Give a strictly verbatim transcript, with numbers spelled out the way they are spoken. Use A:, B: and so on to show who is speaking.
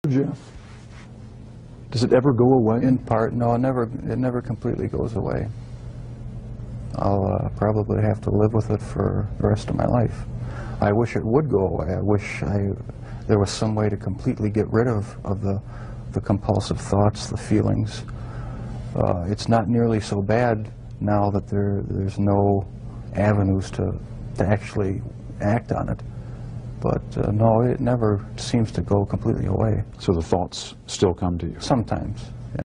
A: Jim? Does it ever go away?
B: In part, no, it never, it never completely goes away. I'll uh, probably have to live with it for the rest of my life. I wish it would go away. I wish I, there was some way to completely get rid of, of the, the compulsive thoughts, the feelings. Uh, it's not nearly so bad now that there, there's no avenues to, to actually act on it. But uh, no, it never seems to go completely away.
A: So the thoughts still come to you?
B: Sometimes.